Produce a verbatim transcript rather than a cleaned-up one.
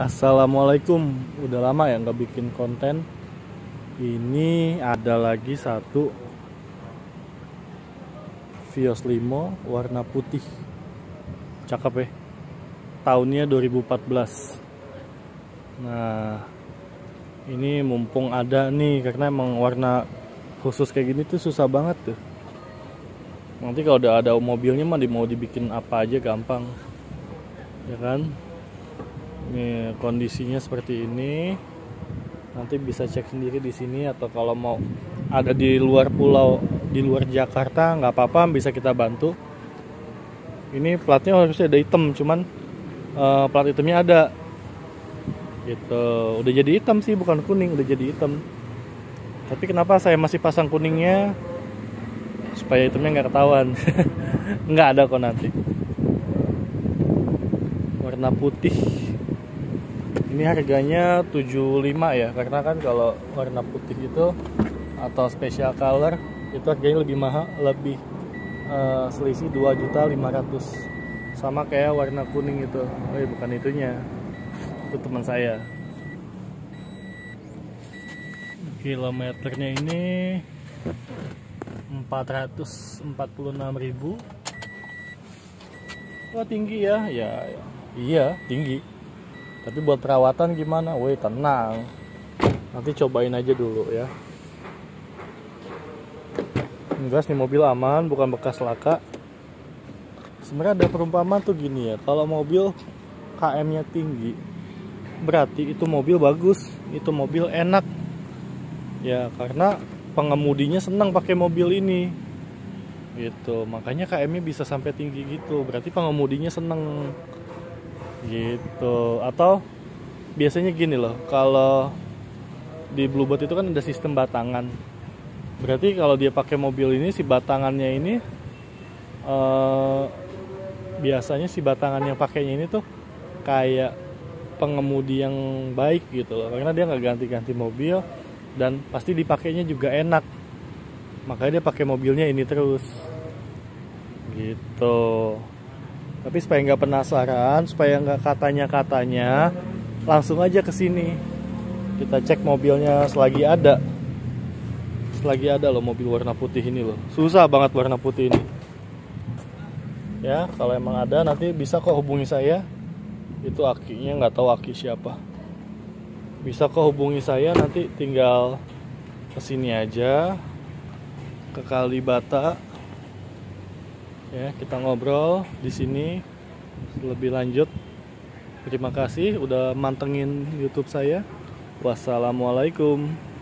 Assalamualaikum. Udah lama ya nggak bikin konten. Ini ada lagi satu Vios Limo warna putih. Cakep ya. Tahunnya dua ribu empat belas. Nah, ini mumpung ada nih, karena emang warna khusus kayak gini tuh susah banget tuh. Nanti kalau udah ada mobilnya mah mau dibikin apa aja gampang. Ya kan? Nih kondisinya seperti ini. Nanti bisa cek sendiri di sini, atau kalau mau ada di luar pulau, di luar Jakarta, nggak apa-apa, bisa kita bantu. Ini platnya harusnya ada hitam, cuman uh, plat hitamnya ada. Gitu. Udah jadi hitam sih, bukan kuning, udah jadi hitam. Tapi kenapa saya masih pasang kuningnya? Supaya hitamnya nggak ketahuan. Nggak ada kok nanti. Warna putih. Ini harganya tujuh puluh lima ya, karena kan kalau warna putih itu atau special color itu harganya lebih mahal, lebih uh, selisih dua juta lima ratus ribu. Sama kayak warna kuning itu. Oh iya, bukan itunya. Itu teman saya. Kilometernya ini empat ratus empat puluh enam ribu. Wah, tinggi ya. Ya, ya. Iya, tinggi. Tapi buat perawatan gimana? Woi, tenang. Nanti cobain aja dulu ya. Enggak, nih mobil aman, bukan bekas laka. Sebenarnya ada perumpamaan tuh gini ya. Kalau mobil K M-nya tinggi, berarti itu mobil bagus, itu mobil enak. Ya, karena pengemudinya senang pakai mobil ini. Gitu. Makanya K M-nya bisa sampai tinggi gitu. Berarti pengemudinya senang. Gitu. Atau biasanya gini loh, kalau di Bluebird itu kan ada sistem batangan. Berarti kalau dia pakai mobil ini, si batangannya ini uh, biasanya si batangan yang pakainya ini tuh kayak pengemudi yang baik gitu loh, karena dia nggak ganti-ganti mobil dan pasti dipakainya juga enak. Makanya dia pakai mobilnya ini terus. Gitu. Tapi supaya nggak penasaran, supaya nggak katanya-katanya, langsung aja ke sini. Kita cek mobilnya selagi ada. Selagi ada loh mobil warna putih ini loh. Susah banget warna putih ini. Ya, kalau emang ada nanti bisa kok hubungi saya. Itu akinya, nggak tahu aki siapa. Bisa kok hubungi saya, nanti tinggal ke sini aja. Ke Kalibata. Ya, kita ngobrol di sini lebih lanjut. Terima kasih udah mantengin YouTube saya. Wassalamualaikum.